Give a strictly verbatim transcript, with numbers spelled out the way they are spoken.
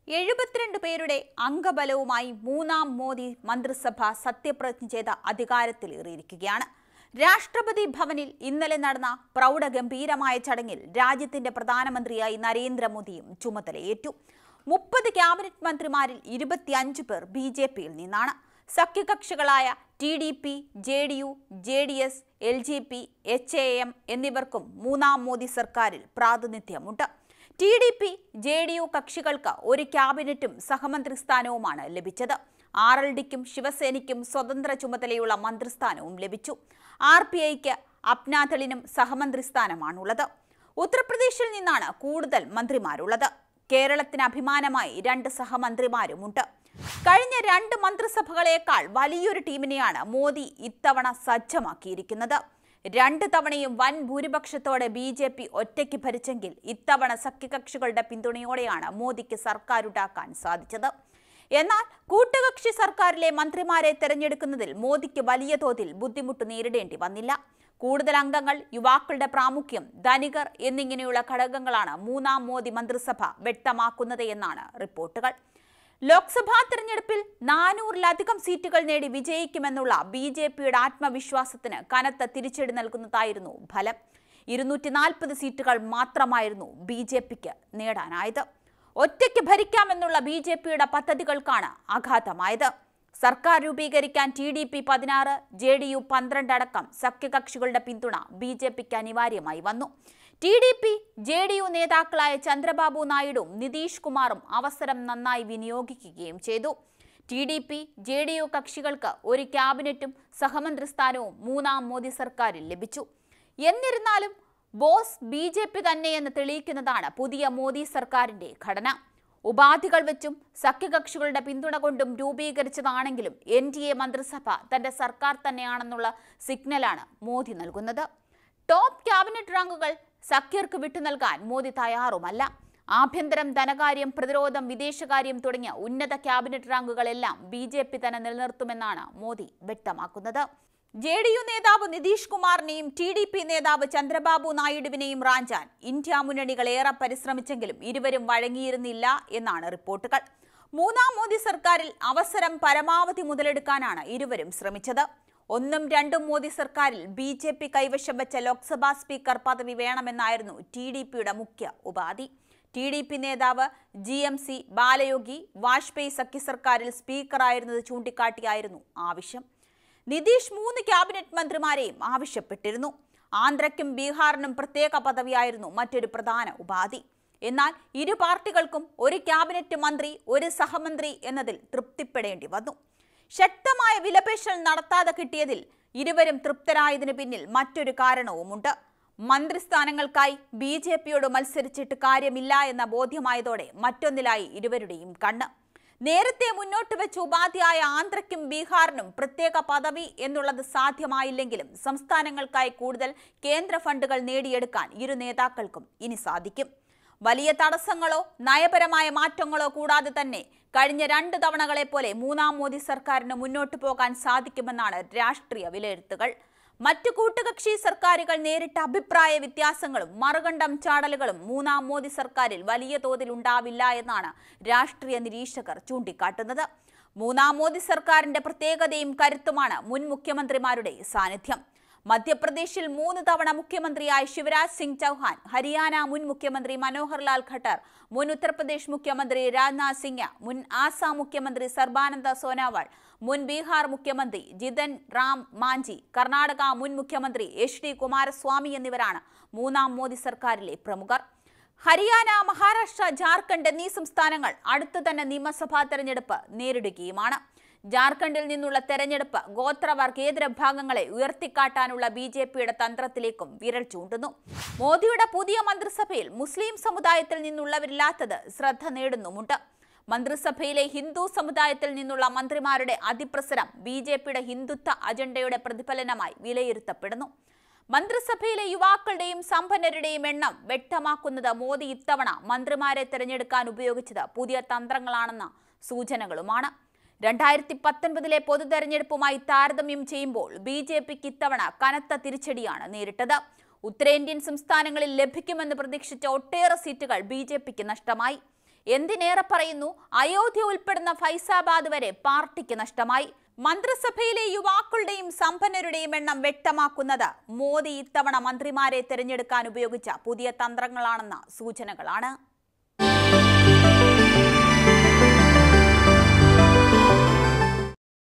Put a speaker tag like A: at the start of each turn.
A: എഴുപത്തിരണ്ട് പേരുടെ അംഗബലവുമായി മൂന്നാം മോദി മന്ത്രിസഭ സത്യപ്രതിജ്ഞ ചെയ്ത അധികാരത്തിലേറിയിരിക്കുകയാണ്. രാഷ്ട്രപതി ഭവനിൽ ഇന്നലെ നടന്ന പ്രൗഢഗംഭീരമായ ചടങ്ങിൽ രാജ്യത്തിന്റെ പ്രധാനമന്ത്രിയായി നരേന്ദ്രമോദിയും ചുമതലയേറ്റു. മുപ്പത് ക്യാബിനറ്റ് മന്ത്രിമാരിൽ ഇരുപത്തിയഞ്ച് പേർ ബി ജെ പിയിൽ നിന്നാണ്. സഖ്യകക്ഷികളായ T D P, J D U, J D S, L J P, H A M എന്നിവർക്കും മൂന്നാം മോദി സർക്കാരിൽ പ്രാതിനിധ്യമുണ്ട്. T D P, J D U കക്ഷികൾക്ക് ഒരു ക്യാബിനറ്റും സഹമന്ത്രി സ്ഥാനവുമാണ് ലഭിച്ചത്. ആർ എൽ ഡിക്കും ശിവസേനയ്ക്കും സ്വതന്ത്ര ചുമതലയുള്ള മന്ത്രിസ്ഥാനവും ലഭിച്ചു. ആർ പി ഐക്ക് അപ്നാദളിനും സഹമന്ത്രി സ്ഥാനമാണുള്ളത്. ഉത്തർപ്രദേശിൽ നിന്നാണ് കൂടുതൽ മന്ത്രിമാരുള്ളത്. കേരളത്തിന് അഭിമാനമായി രണ്ട് സഹമന്ത്രിമാരുമുണ്ട്. കഴിഞ്ഞ രണ്ട് മന്ത്രിസഭകളേക്കാൾ വലിയൊരു ടീമിനെയാണ് മോദി ഇത്തവണ സജ്ജമാക്കിയിരിക്കുന്നത്. രണ്ട് തവണയും വൻ ഭൂരിപക്ഷത്തോടെ ബി ജെ പി ഒറ്റയ്ക്ക് ഭരിച്ചെങ്കിൽ ഇത്തവണ സഖ്യകക്ഷികളുടെ പിന്തുണയോടെയാണ് മോദിക്ക് സർക്കാരുണ്ടാക്കാൻ സാധിച്ചത്. എന്നാൽ കൂട്ടുകക്ഷി സർക്കാരിലെ മന്ത്രിമാരെ തെരഞ്ഞെടുക്കുന്നതിൽ മോദിക്ക് വലിയ തോതിൽ ബുദ്ധിമുട്ട് നേരിടേണ്ടി വന്നില്ല. കൂടുതൽ അംഗങ്ങൾ, യുവാക്കളുടെ പ്രാമുഖ്യം, ധനികർ എന്നിങ്ങനെയുള്ള ഘടകങ്ങളാണ് മൂന്നാം മോദി മന്ത്രിസഭ വ്യക്തമാക്കുന്നത് എന്നാണ് റിപ്പോർട്ടുകൾ. ലോക്സഭാ തെരഞ്ഞെടുപ്പിൽ നാനൂറിലധികം സീറ്റുകൾ നേടി വിജയിക്കുമെന്നുള്ള ബി ജെ പിയുടെ ആത്മവിശ്വാസത്തിന് കനത്ത തിരിച്ചടി നൽകുന്നതായിരുന്നു ഫലം. ഇരുന്നൂറ്റി നാൽപ്പത് സീറ്റുകൾ മാത്രമായിരുന്നു ബി ജെ പിക്ക് നേടാനായത്. ഒറ്റയ്ക്ക് ഭരിക്കാമെന്നുള്ള ബി ജെ പിയുടെ പദ്ധതികൾക്കാണ് ആഘാതമായത്. സർക്കാർ രൂപീകരിക്കാൻ ടി ഡി പി പതിനാറ്, ജെ ഡി യു പന്ത്രണ്ട് അടക്കം സഖ്യകക്ഷികളുടെ പിന്തുണ ബി ജെ പിക്ക് അനിവാര്യമായി വന്നു. T D P, J D U നേതാക്കളായ ചന്ദ്രബാബു നായിഡുവും നിതീഷ് കുമാറും അവസരം നന്നായി വിനിയോഗിക്കുകയും ചെയ്തു. T D P, J D U കക്ഷികൾക്ക് ഒരു ക്യാബിനറ്റും സഹമന്ത്രി സ്ഥാനവും മൂന്നാം മോദി സർക്കാരിൽ ലഭിച്ചു. എന്നിരുന്നാലും ബോസ് ബി ജെ പി തന്നെയെന്ന് തെളിയിക്കുന്നതാണ് പുതിയ മോദി സർക്കാരിന്റെ ഘടന. ഉപാധികൾ വെച്ചും സഖ്യകക്ഷികളുടെ പിന്തുണ കൊണ്ടും രൂപീകരിച്ചതാണെങ്കിലും എൻ ഡി എ മന്ത്രിസഭ തന്റെ സർക്കാർ തന്നെയാണെന്നുള്ള സിഗ്നലാണ് മോദി നൽകുന്നത്. ടോപ്പ് ക്യാബിനറ്റ് റാങ്കുകൾ സഖ്യർക്ക് വിട്ടു നൽകാൻ മോദി തയ്യാറുമല്ല. ആഭ്യന്തരം, ധനകാര്യം, പ്രതിരോധം, വിദേശകാര്യം തുടങ്ങിയ ഉന്നത ക്യാബിനറ്റ് റാങ്കുകളെല്ലാം ബി ജെ പി തന്നെ നിലനിർത്തുമെന്നാണ് മോദി വ്യക്തമാക്കുന്നത്. ജെ ഡി യു നേതാവ് നിതീഷ് കുമാറിനെയും ടി ഡി പി നേതാവ് ചന്ദ്രബാബു നായിഡുവിനെയും റാഞ്ചാൻ ഇന്ത്യ മുന്നണികൾ ഏറെ പരിശ്രമിച്ചെങ്കിലും ഇരുവരും വഴങ്ങിയിരുന്നില്ല എന്നാണ് റിപ്പോർട്ടുകൾ. മൂന്നാം മോദി സർക്കാരിൽ അവസരം പരമാവധി മുതലെടുക്കാനാണ് ഇരുവരും ശ്രമിച്ചത്. ഒന്നും രണ്ടും മോദി സർക്കാരിൽ ബി ജെ പി കൈവശം വെച്ച ലോക്സഭാ സ്പീക്കർ പദവി വേണമെന്നായിരുന്നു ടി ഡി പിയുടെ മുഖ്യ ഉപാധി. ടി ഡി പി നേതാവ് G M C Balayogi Vajpayee സഖ്യ സർക്കാരിൽ സ്പീക്കറായിരുന്നത് ചൂണ്ടിക്കാട്ടിയായിരുന്നു ആവശ്യം. നിതീഷ് മൂന്ന് ക്യാബിനറ്റ് മന്ത്രിമാരെയും ആവശ്യപ്പെട്ടിരുന്നു. ആന്ധ്രയ്ക്കും ബീഹാറിനും പ്രത്യേക പദവിയായിരുന്നു മറ്റൊരു പ്രധാന ഉപാധി. എന്നാൽ ഇരു പാർട്ടികൾക്കും ഒരു ക്യാബിനറ്റ് മന്ത്രി, ഒരു സഹമന്ത്രി എന്നതിൽ തൃപ്തിപ്പെടേണ്ടി വന്നു. ശക്തമായ വിലപേശൽ നടത്താതെ കിട്ടിയതിൽ ഇരുവരും തൃപ്തരായതിനു പിന്നിൽ മറ്റൊരു കാരണവുമുണ്ട്. മന്ത്രിസ്ഥാനങ്ങൾക്കായി ബി ജെ പിയോട് മത്സരിച്ചിട്ട് കാര്യമില്ല എന്ന ബോധ്യമായതോടെ മറ്റൊന്നിലായി ഇരുവരുടെയും കണ്ണ്. നേരത്തെ മുന്നോട്ട് വെച്ച ഉപാധിയായ ആന്ധ്രയ്ക്കും ബീഹാറിനും പ്രത്യേക പദവി എന്നുള്ളത് സാധ്യമായില്ലെങ്കിലും സംസ്ഥാനങ്ങൾക്കായി കൂടുതൽ കേന്ദ്ര ഫണ്ടുകൾ നേടിയെടുക്കാൻ ഇരു നേതാക്കൾക്കും ഇനി സാധിക്കും. വലിയ തടസ്സങ്ങളോ നയപരമായ മാറ്റങ്ങളോ കൂടാതെ തന്നെ കഴിഞ്ഞ രണ്ട് തവണകളെ പോലെ മൂന്നാം മോദി സർക്കാരിന് മുന്നോട്ടു പോകാൻ സാധിക്കുമെന്നാണ് രാഷ്ട്രീയ വിലയിരുത്തലുകൾ. മറ്റു കൂട്ടുകക്ഷി സർക്കാരുകൾ നേരിട്ട അഭിപ്രായ വ്യത്യാസങ്ങളും മറുകണ്ഠം ചാടലുകളും മൂന്നാം മോദി സർക്കാരിൽ വലിയ തോതിൽ ഉണ്ടാവില്ല എന്നാണ് രാഷ്ട്രീയ നിരീക്ഷകർ ചൂണ്ടിക്കാട്ടുന്നത്. മൂന്നാം മോദി സർക്കാരിന്റെ പ്രത്യേകതയും കരുത്തുമാണ് മുൻ മുഖ്യമന്ത്രിമാരുടെ സാന്നിധ്യം. മധ്യപ്രദേശിൽ മൂന്ന് തവണ മുഖ്യമന്ത്രിയായ ശിവരാജ് സിംഗ് ചൗഹാൻ, ഹരിയാന മുൻ മുഖ്യമന്ത്രി മനോഹർ ലാൽ ഖട്ടർ, മുൻ ഉത്തർപ്രദേശ് മുഖ്യമന്ത്രി രാജ്നാഥ് സിംഗ്, മുൻ ആസാം മുഖ്യമന്ത്രി സർബാനന്ദ സോനോവാൾ, മുൻ ബീഹാർ മുഖ്യമന്ത്രി ജിതൻ റാം മാഞ്ചി, കർണാടക മുൻ മുഖ്യമന്ത്രി എച്ച് ഡി കുമാരസ്വാമി എന്നിവരാണ് മൂന്നാം മോദി സർക്കാരിലെ പ്രമുഖർ. ഹരിയാന, മഹാരാഷ്ട്ര, ജാർഖണ്ഡ് എന്നീ സംസ്ഥാനങ്ങൾ അടുത്തു തന്നെ നിയമസഭാ തെരഞ്ഞെടുപ്പ് നേരിടുകയുമാണ്. ജാർഖണ്ഡിൽ നിന്നുള്ള തെരഞ്ഞെടുപ്പ് ഗോത്രവർഗേതര വിഭാഗങ്ങളെ ഉയർത്തിക്കാട്ടാനുള്ള ബി ജെ പിയുടെ തന്ത്രത്തിലേക്കും വിരൽ ചൂണ്ടുന്നു. മോദിയുടെ പുതിയ മന്ത്രിസഭയിൽ മുസ്ലിം സമുദായത്തിൽ നിന്നുള്ളവരില്ലാത്തത് ശ്രദ്ധ നേടുന്നുമുണ്ട്. മന്ത്രിസഭയിലെ ഹിന്ദു സമുദായത്തിൽ നിന്നുള്ള മന്ത്രിമാരുടെ അതിപ്രസരം ബി ജെ പിയുടെ ഹിന്ദുത്വ അജണ്ടയുടെ പ്രതിഫലനമായി വിലയിരുത്തപ്പെടുന്നു. മന്ത്രിസഭയിലെ യുവാക്കളുടെയും സമ്പന്നരുടെയും എണ്ണം വ്യക്തമാക്കുന്നത് മോദി ഇത്തവണ മന്ത്രിമാരെ തെരഞ്ഞെടുക്കാൻ ഉപയോഗിച്ചത് പുതിയ തന്ത്രങ്ങളാണെന്ന സൂചനകളുമാണ്. രണ്ടായിരത്തി പത്തൊൻപതിലെ പൊതു തെരഞ്ഞെടുപ്പുമായി താരതമ്യം ചെയ്യുമ്പോൾ ബി ജെ പിക്ക് ഇത്തവണ കനത്ത തിരിച്ചടിയാണ് നേരിട്ടത്. ഉത്തരേന്ത്യൻ സംസ്ഥാനങ്ങളിൽ ലഭിക്കുമെന്ന് പ്രതീക്ഷിച്ച ഒട്ടേറെ സീറ്റുകൾ ബി ജെ പിക്ക് നഷ്ടമായി. എന്തിനേറെ പറയുന്നു, അയോധ്യ ഉൾപ്പെടുന്ന ഫൈസാബാദ് വരെ പാർട്ടിക്ക് നഷ്ടമായി. മന്ത്രിസഭയിലെ യുവാക്കളുടെയും സമ്പന്നരുടെയും എണ്ണം വ്യക്തമാക്കുന്നത് മോദി ഇത്തവണ മന്ത്രിമാരെ തിരഞ്ഞെടുക്കാൻ ഉപയോഗിച്ച പുതിയ തന്ത്രങ്ങളാണെന്ന സൂചനകളാണ്.